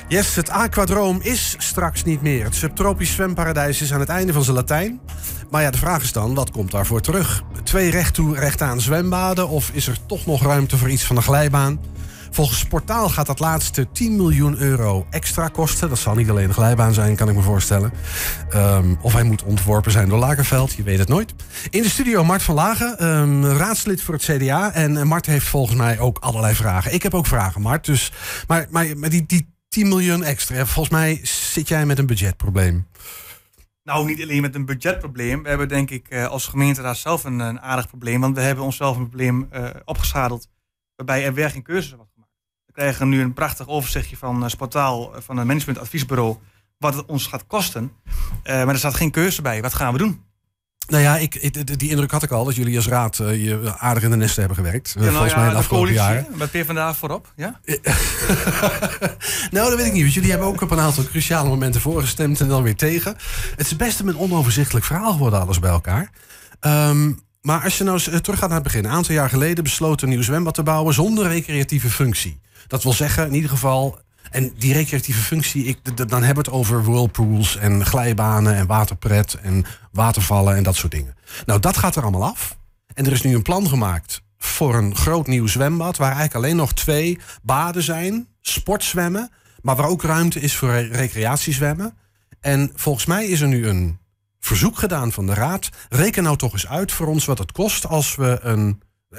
Yes, het Aquadroom is straks niet meer. Het subtropisch zwemparadijs is aan het einde van zijn Latijn. Maar ja, de vraag is dan, wat komt daarvoor terug? 2 recht toe, recht aan zwembaden? Of is er toch nog ruimte voor iets van een glijbaan? Volgens Portaal gaat dat laatste 10 miljoen euro extra kosten. Dat zal niet alleen een glijbaan zijn, kan ik me voorstellen. Of hij moet ontworpen zijn door Lagerveld, je weet het nooit. In de studio Mart van Lagen, raadslid voor het CDA. En Mart heeft volgens mij ook allerlei vragen. Ik heb ook vragen, Mart. Dus, maar die 10 miljoen extra, volgens mij zit jij met een budgetprobleem. Nou, niet alleen met een budgetprobleem. We hebben denk ik als gemeenteraad zelf een aardig probleem. Want we hebben onszelf een probleem opgezadeld waarbij er weer geen keuzes wordt gemaakt. We krijgen nu een prachtig overzichtje van Portaal, van een managementadviesbureau, wat het ons gaat kosten. Maar er staat geen keuze bij. Wat gaan we doen? Nou ja, die indruk had ik al, dat jullie als raad je aardig in de nesten hebben gewerkt. Ja, volgens mij de afgelopen jaren. Met PvdA voorop, ja? Nou, dat weet ik niet. Want jullie hebben ook op een aantal cruciale momenten voorgestemd en dan weer tegen. Het is best een onoverzichtelijk verhaal geworden, alles bij elkaar. Maar als je nou eens terug gaat naar het begin. Een aantal jaar geleden besloot een nieuw zwembad te bouwen zonder recreatieve functie. Dat wil zeggen, in ieder geval. En die recreatieve functie, dan hebben we het over whirlpools en glijbanen en waterpret en watervallen en dat soort dingen. Nou, dat gaat er allemaal af. En er is nu een plan gemaakt voor een groot nieuw zwembad, waar eigenlijk alleen nog 2 baden zijn, sportzwemmen, maar waar ook ruimte is voor recreatiezwemmen. En volgens mij is er nu een verzoek gedaan van de raad. Reken nou toch eens uit voor ons wat het kost als we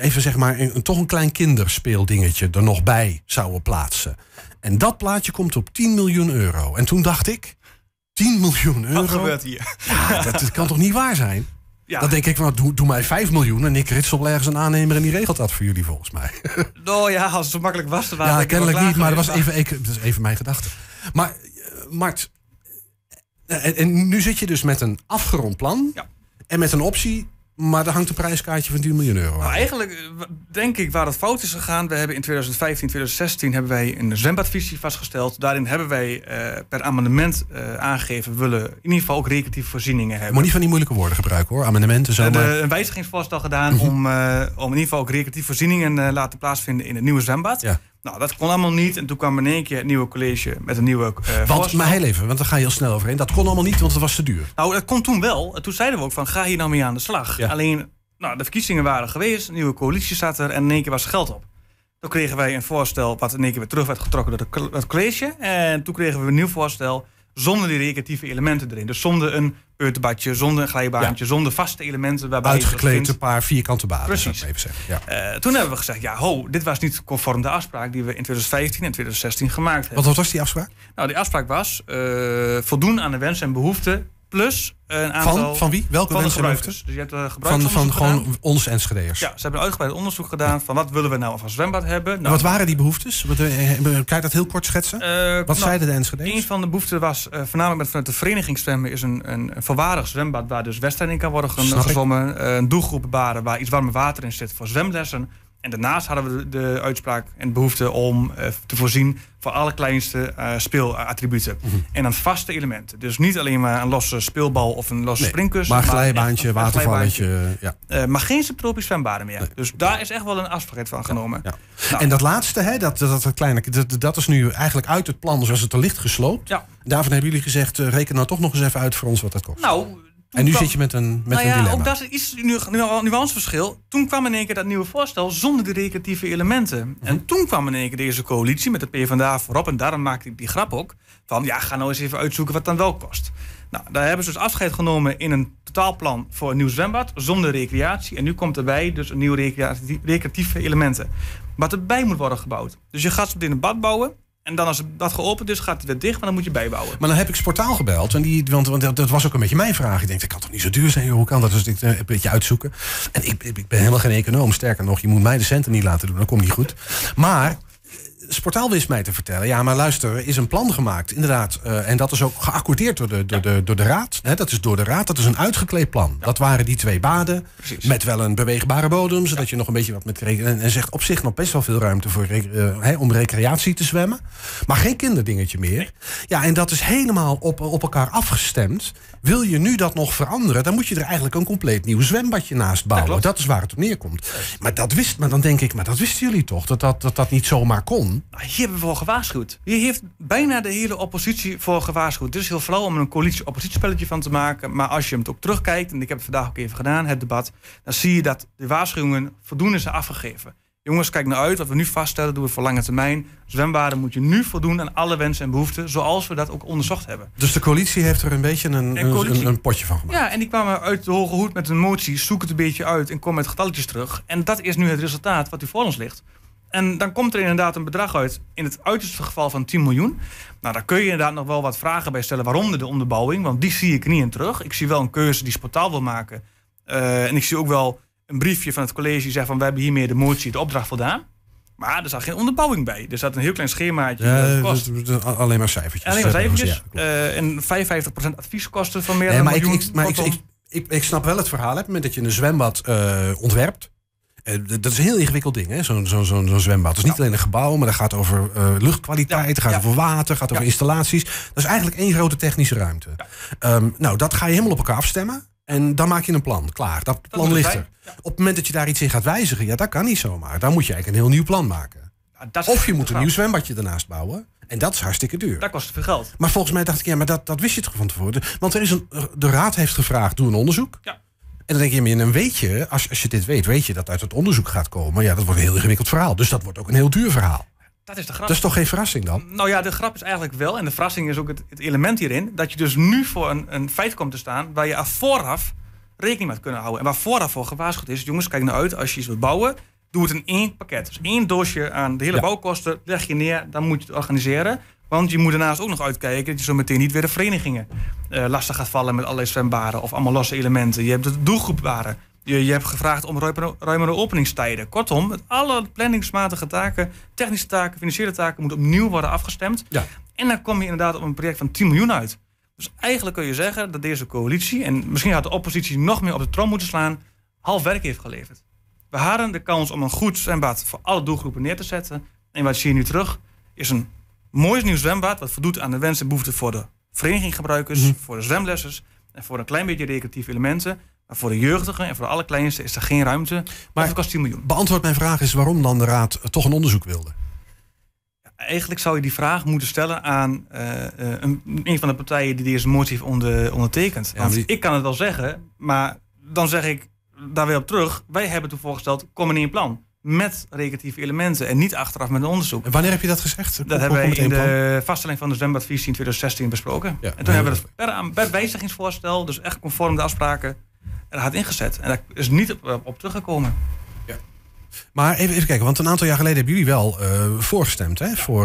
toch een klein kinderspeeldingetje er nog bij zouden plaatsen. En dat plaatje komt op 10 miljoen euro. En toen dacht ik, 10 miljoen euro? Wat gebeurt hier? Ja, dat kan toch niet waar zijn? Ja. Dan denk ik, doe mij 5 miljoen en ik ritsel ergens een aannemer en die regelt dat voor jullie volgens mij. Nou ja, als het zo makkelijk was, dan waren ja, kennelijk niet, maar dat was geweest. dat is even mijn gedachte. Maar Mart, en nu zit je dus met een afgerond plan en met een optie. Maar daar hangt een prijskaartje van 10 miljoen euro aan. Nou, eigenlijk denk ik waar het fout is gegaan. We hebben in 2015, 2016 hebben wij een zwembadvisie vastgesteld. Daarin hebben wij per amendement aangegeven, we willen in ieder geval ook recreatieve voorzieningen hebben. Moet niet van die moeilijke woorden gebruiken hoor, amendementen zo. Een wijzigingsvoorstel gedaan om in ieder geval ook recreatieve voorzieningen laten plaatsvinden in het nieuwe zwembad. Ja. Nou, dat kon allemaal niet. En toen kwam in één keer het nieuwe college met een nieuwe voorstel. Maar heel even, want daar ga je heel snel overheen. Dat kon allemaal niet, want het was te duur. Nou, dat kon toen wel. Toen zeiden we ook van, ga hier nou mee aan de slag. Ja. Alleen, de verkiezingen waren geweest. Een nieuwe coalitie zat er en in één keer was geld op. Toen kregen wij een voorstel wat in één keer weer terug werd getrokken door het college. En toen kregen we een nieuw voorstel zonder die recreatieve elementen erin. Dus zonder een peuterbadje, zonder een glijbaantje, zonder vaste elementen. Waarbij uitgekleed een paar vierkante baden. Precies. Even zeggen. Ja. Toen hebben we gezegd, dit was niet conform de afspraak die we in 2015 en 2016 gemaakt hebben. Wat was die afspraak? Nou, die afspraak was voldoen aan de wensen en behoeften. Plus een aantal... Van wie? Welke van wensen en behoeften? Dus je hebt gebruiksonderzoek van gewoon ons Enschedeërs. Ja, ze hebben een uitgebreid onderzoek gedaan van wat willen we nou van zwembad hebben. Nou, wat waren die behoeftes? Kan je dat heel kort schetsen? Wat zeiden de Enschedeërs? Een van de behoeften was voornamelijk vanuit de verenigingszwemmen is een volwaardig zwembad waar dus wedstrijd in kan worden gezwommen. Een doelgroep baren waar iets warme water in zit voor zwemlessen. En daarnaast hadden we de uitspraak en behoefte om te voorzien voor alle kleinste speelattributen. En dan vaste elementen. Dus niet alleen maar een losse speelbal of een losse springkussen. Maar glijbaantje, watervalletje. Maar geen subtropisch zwembaden meer. Dus daar is echt wel een afspraak van genomen. Ja. Nou. En dat laatste, dat is nu eigenlijk uit het plan zoals het er ligt gesloopt. Ja. Daarvan hebben jullie gezegd, reken nou toch nog eens even uit voor ons wat dat kost. Nou, en nu zit je met een dilemma. Ook dat is iets nuanceverschil. Toen kwam in één keer dat nieuwe voorstel zonder de recreatieve elementen. En toen kwam in één keer deze coalitie met de PvdA voorop. En daarom maakte ik die grap ook. Van ga nou eens even uitzoeken wat het dan wel kost. Nou, daar hebben ze dus afscheid genomen in een totaalplan voor een nieuw zwembad. Zonder recreatie. En nu komt erbij dus een nieuwe recreatieve elementen. Wat erbij moet worden gebouwd. Dus je gaat in een bad bouwen. En dan als dat geopend is, gaat het weer dicht, maar dan moet je bijbouwen. Maar dan heb ik Sportaal gebeld. Want dat was ook een beetje mijn vraag. Ik denk, dat kan toch niet zo duur zijn? Joh, hoe kan dat? Dus ik een beetje uitzoeken. En ik ben helemaal geen econoom. Sterker nog, je moet mij de centen niet laten doen. Dat komt niet goed. Maar Sportaal wist mij te vertellen. Ja, maar luister, er is een plan gemaakt. Inderdaad. En dat is ook geaccordeerd door de raad. Dat is door de raad. Dat is een uitgekleed plan. Ja. Dat waren die 2 baden. Precies. Met wel een beweegbare bodem. Zodat je nog een beetje wat met... En zegt op zich nog best wel veel ruimte voor om recreatie te zwemmen. Maar geen kinderdingetje meer. Nee. Ja, en dat is helemaal op elkaar afgestemd. Wil je nu dat nog veranderen, dan moet je er eigenlijk een compleet nieuw zwembadje naast bouwen. Dat is waar het op neerkomt. Maar dan denk ik, dat wisten jullie toch? Dat niet zomaar kon? dan? Nou, hier hebben we voor gewaarschuwd. Hier heeft bijna de hele oppositie voor gewaarschuwd. Het is heel flauw om een coalitie-oppositiespelletje van te maken. Maar als je hem ook terugkijkt, en ik heb het vandaag ook even gedaan, het debat, dan zie je dat de waarschuwingen voldoende zijn afgegeven. Jongens, kijk nou uit. Wat we nu vaststellen, doen we voor lange termijn. Zwembaden moet je nu voldoen aan alle wensen en behoeften, zoals we dat ook onderzocht hebben. Dus de coalitie heeft er een beetje een potje van gemaakt? Ja, en die kwamen uit de hoge hoed met een motie, zoek het een beetje uit en kom met getalletjes terug. En dat is nu het resultaat wat u voor ons ligt. En dan komt er inderdaad een bedrag uit, in het uiterste geval van 10 miljoen. Nou, daar kun je inderdaad nog wel wat vragen bij stellen. Waarom de onderbouwing? Want die zie ik niet in terug. Ik zie wel een keuze die Sportaal wil maken. En ik zie ook wel een briefje van het college die zegt van, we hebben hiermee de motie, de opdracht voldaan. Maar er zat geen onderbouwing bij. Er zat een heel klein schemaatje. Ja, alleen maar cijfertjes. Alleen maar cijfertjes. En 55% advieskosten van meer dan een miljoen. Maar ik snap wel het verhaal. Op het moment dat je een zwembad ontwerpt. Dat is een heel ingewikkeld ding, hè? Zo'n zwembad. Het is niet alleen een gebouw, maar dat gaat over luchtkwaliteit. Het gaat over water, gaat over installaties. Dat is eigenlijk één grote technische ruimte. Nou, dat ga je helemaal op elkaar afstemmen. En dan maak je een plan. Klaar, dat plan ligt er. Ja. Op het moment dat je daar iets in gaat wijzigen, ja, dat kan niet zomaar. Dan moet je eigenlijk een heel nieuw plan maken. Ja, of je moet een nieuw zwembadje ernaast bouwen. En dat is hartstikke duur. Dat kost veel geld. Maar volgens mij dacht ik, ja, maar dat wist je toch van tevoren. Want de raad heeft gevraagd, doe een onderzoek. Ja. En dan denk je, dan weet je, als je dit weet je dat uit het onderzoek gaat komen. Ja, dat wordt een heel ingewikkeld verhaal. Dus dat wordt ook een heel duur verhaal. Dat is de grap. Dat is toch geen verrassing dan? Nou ja, de grap is eigenlijk wel, en de verrassing is ook het element hierin, dat je dus nu voor een feit komt te staan waar je vooraf rekening mee kunnen houden. En waar vooraf voor gewaarschuwd is, jongens, kijk nou uit, als je iets wilt bouwen, doe het in één pakket. Dus één doosje aan de hele bouwkosten, leg je neer, dan moet je het organiseren. Want je moet daarnaast ook nog uitkijken dat je zo meteen niet weer de verenigingen lastig gaat vallen met allerlei zwembaden of allemaal losse elementen. Je hebt de doelgroepwaren. Je hebt gevraagd om ruimere openingstijden. Kortom, alle planningsmatige taken, technische taken, financiële taken moeten opnieuw worden afgestemd. Ja. En dan kom je inderdaad op een project van 10 miljoen uit. Dus eigenlijk kun je zeggen dat deze coalitie, en misschien had de oppositie nog meer op de trom moeten slaan, half werk heeft geleverd. We hadden de kans om een goed zwembad voor alle doelgroepen neer te zetten. En wat zie je nu terug, is een mooi nieuw zwembad wat voldoet aan de wensen en behoeften voor de vereniginggebruikers, voor de zwemlessers en voor een klein beetje recreatieve elementen. Maar voor de jeugdigen en voor de allerkleinste is er geen ruimte. Maar het kost 10 miljoen. Beantwoord mijn vraag is waarom dan de raad toch een onderzoek wilde. Eigenlijk zou je die vraag moeten stellen aan een van de partijen die deze motie heeft ondertekend. Ja, ik kan het wel zeggen, maar dan zeg ik daar weer op terug. Wij hebben toen voorgesteld, kom in één plan. Met recreatieve elementen en niet achteraf met een onderzoek. En wanneer heb je dat gezegd? Dat hebben wij in de vaststelling van de zwembadvisie in 2016 besproken. Ja, en toen hebben we het per wijzigingsvoorstel, dus echt conform de afspraken, er had ingezet. En daar is niet op teruggekomen. Ja. Maar even kijken, want een aantal jaar geleden hebben jullie wel voorgestemd. Hè?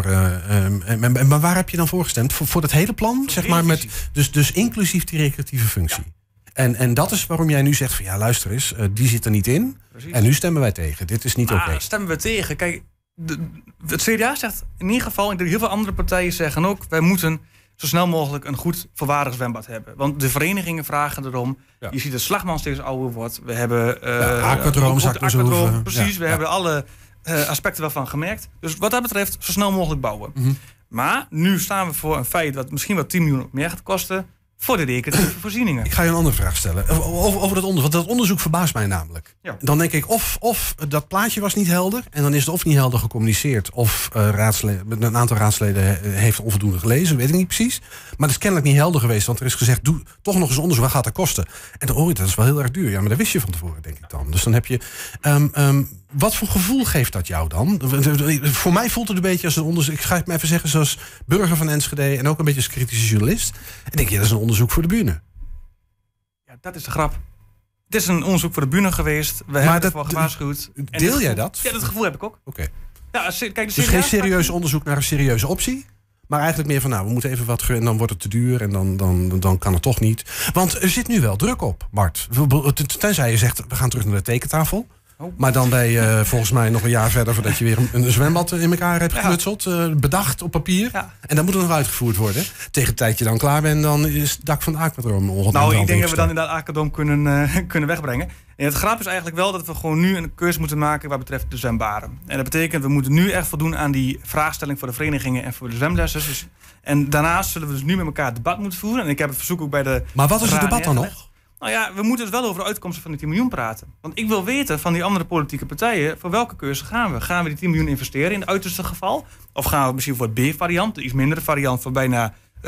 Ja. Maar waar heb je dan voorgestemd? Voor dat hele plan? Zeg maar met, dus inclusief die recreatieve functie. Ja. En dat is waarom jij nu zegt van ja, luister eens, die zit er niet in. Precies. En nu stemmen wij tegen. Dit is niet oké. Stemmen we tegen? Kijk, het CDA zegt in ieder geval, en heel veel andere partijen zeggen ook, wij moeten zo snel mogelijk een goed volwaardig zwembad hebben. Want de verenigingen vragen erom. Ja. Je ziet dat Slagman steeds ouder wordt. We hebben aquadroom, precies. We hebben alle aspecten waarvan gemerkt. Dus wat dat betreft, zo snel mogelijk bouwen. Mm-hmm. Maar nu staan we voor een feit dat misschien wat 10 miljoen meer gaat kosten voor de recreatieve voorzieningen. Ik ga je een andere vraag stellen. Over dat onderzoek. Want dat onderzoek verbaast mij namelijk. Ja. Dan denk ik, of dat plaatje was niet helder. En dan is het of niet helder gecommuniceerd. Of een aantal raadsleden heeft onvoldoende gelezen. Weet ik niet precies. Maar dat is kennelijk niet helder geweest. Want er is gezegd, doe toch nog eens onderzoek. Wat gaat dat kosten? En dan hoor je, dat is wel heel erg duur. Ja, maar dat wist je van tevoren, denk ik dan. Dus dan heb je... wat voor gevoel geeft dat jou dan? Voor mij voelt het een beetje als een onderzoek. Ik ga het maar even zeggen, zoals burger van Enschede en ook een beetje als kritische journalist. En denk je, dat is een onderzoek voor de bühne. Ja, dat is de grap. Het is een onderzoek voor de bühne geweest. We hebben ervoor gewaarschuwd. Deel jij dat? Ja, dat gevoel heb ik ook. Oké. Ja, kijk, dus geen serieus onderzoek naar een serieuze optie? Maar eigenlijk meer van, nou, we moeten even wat... en dan wordt het te duur en dan kan het toch niet. Want er zit nu wel druk op, Mart. Tenzij je zegt, we gaan terug naar de tekentafel. Maar dan ben je volgens mij nog een jaar verder voordat je weer een zwembad in elkaar hebt geknutseld. Bedacht op papier. Ja. En dan moet het nog uitgevoerd worden. Tegen het tijd je dan klaar bent, dan is het dak van de aquadroom ongeveer. Nou, ik denk dat we dan inderdaad aquadroom kunnen wegbrengen. En het grap is eigenlijk wel dat we gewoon nu een keuze moeten maken wat betreft de zwembaden. En dat betekent, we moeten nu echt voldoen aan die vraagstelling voor de verenigingen en voor de zwemlessers. Dus, en daarnaast zullen we dus nu met elkaar het debat moeten voeren. En ik heb het verzoek ook bij de... Maar wat is het debat dan nog? Nou ja, we moeten dus wel over de uitkomsten van die 10 miljoen praten. Want ik wil weten van die andere politieke partijen, voor welke keuze gaan we? Gaan we die 10 miljoen investeren in het uiterste geval? Of gaan we misschien voor het B-variant, de iets mindere variant van bijna 6,5,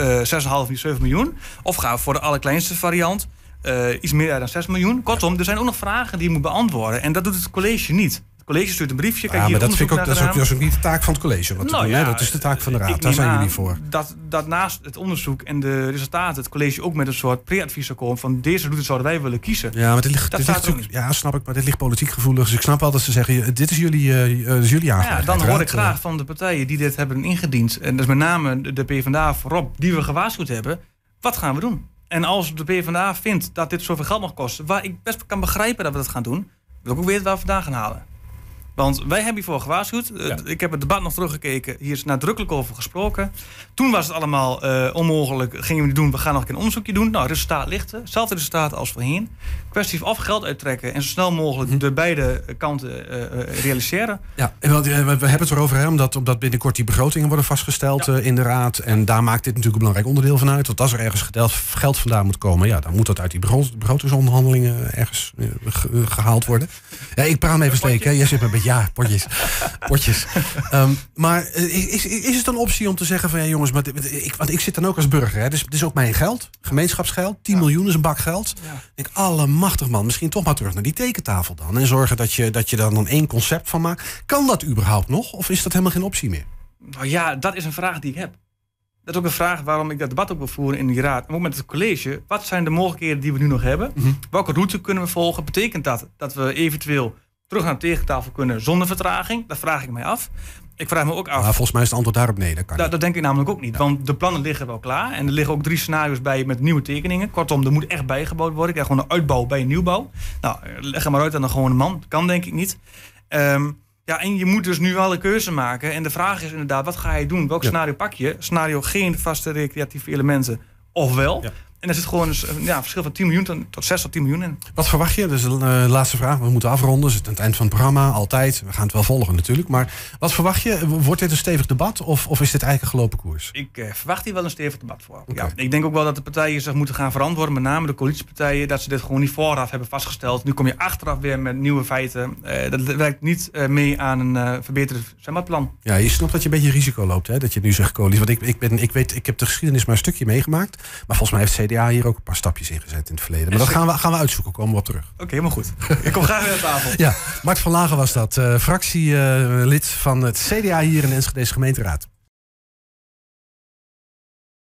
7 miljoen? Of gaan we voor de allerkleinste variant, iets meer dan 6 miljoen? Kortom, er zijn ook nog vragen die je moet beantwoorden. En dat doet het college niet. Het college stuurt een briefje. Ja, maar dat vind ik ook, dat is ook niet de taak van het college. Wat te doen, ja, dat is de taak van de raad. Daar zijn jullie voor. Dat naast het onderzoek en de resultaten het college ook met een soort pre-advies zou komen van deze route zouden wij willen kiezen. Ja, maar dit ligt ja, snap ik, maar dit ligt politiek gevoelig. Dus ik snap wel dat ze zeggen, dit is jullie aangelegenheid. Ja, dan hoor ik graag van de partijen die dit hebben ingediend. En dat is met name de PvdA voorop, die we gewaarschuwd hebben. Wat gaan we doen? En als de PvdA vindt dat dit zoveel geld mag kosten, waar ik best kan begrijpen dat we dat gaan doen, wil ik ook weten waar we vandaan gaan halen. Want wij hebben hiervoor gewaarschuwd. Ja. Ik heb het debat nog teruggekeken. Hier is nadrukkelijk over gesproken. Toen was het allemaal onmogelijk. Gingen we niet doen. We gaan nog een onderzoekje doen. Nou, het resultaat ligt er. Hetzelfde resultaat als voorheen. Kwestie of geld uittrekken en zo snel mogelijk de beide kanten realiseren. Ja, we hebben het erover, omdat binnenkort die begrotingen worden vastgesteld in de raad. En daar maakt dit natuurlijk een belangrijk onderdeel van uit. Want als er ergens geld vandaan moet komen, ja, dan moet dat uit die begrotingsonderhandelingen ergens gehaald worden. Ja, ik praat hem even steken. Jij zit me een beetje. Ja, potjes. Maar is het een optie om te zeggen van ja jongens, want ik zit dan ook als burger. Hè, dus het is ook mijn geld, gemeenschapsgeld. 10 miljoen is een bak geld. Ja. Ik denk, allemachtig man, misschien toch maar terug naar die tekentafel dan. En zorgen dat je dan één concept van maakt. Kan dat überhaupt nog? Of is dat helemaal geen optie meer? Nou ja, dat is een vraag die ik heb. Dat is ook een vraag waarom ik dat debat ook wil voeren in die raad. En ook met het college. Wat zijn de mogelijkheden die we nu nog hebben? Welke route kunnen we volgen? Betekent dat we eventueel terug naar de tegentafel kunnen zonder vertraging? Dat vraag ik mij af. Ik vraag me ook af. Volgens mij is het antwoord daarop nee. Dat denk ik namelijk ook niet. Ja. Want de plannen liggen wel klaar. En er liggen ook 3 scenario's bij met nieuwe tekeningen. Kortom, er moet echt bijgebouwd worden. Ik krijg gewoon een uitbouw bij een nieuwbouw. Nou, leg er maar uit aan een gewone man. Dat kan denk ik niet. Ja, en je moet dus nu wel een keuze maken. En de vraag is inderdaad, wat ga je doen? Welk scenario pak je? Scenario geen vaste recreatieve elementen. Of wel? Ja. En er zit gewoon een verschil van 10 miljoen tot 6 tot 10 miljoen in. Wat verwacht je? Dus de laatste vraag. We moeten afronden. Het is het eind van het programma. Altijd. We gaan het wel volgen natuurlijk. Maar wat verwacht je? Wordt dit een stevig debat? Of is dit eigenlijk een gelopen koers? Ik verwacht hier wel een stevig debat voor. Okay. Ja, ik denk ook wel dat de partijen zich moeten gaan verantwoorden. Met name de coalitiepartijen. Dat ze dit gewoon niet vooraf hebben vastgesteld. Nu kom je achteraf weer met nieuwe feiten. Dat werkt niet mee aan een verbeterd zwembadplan. Ja, je snapt dat je een beetje risico loopt. Hè? Dat je nu zegt coalitie. Want ik heb de geschiedenis maar een stukje meegemaakt. Maar volgens mij heeft CDA hier ook een paar stapjes ingezet in het verleden. Maar dat gaan we uitzoeken, komen we op terug. Oké, helemaal goed. Ik kom graag weer aan tafel. Ja, Mart van Lagen was dat, fractielid van het CDA hier in de Enschedese gemeenteraad.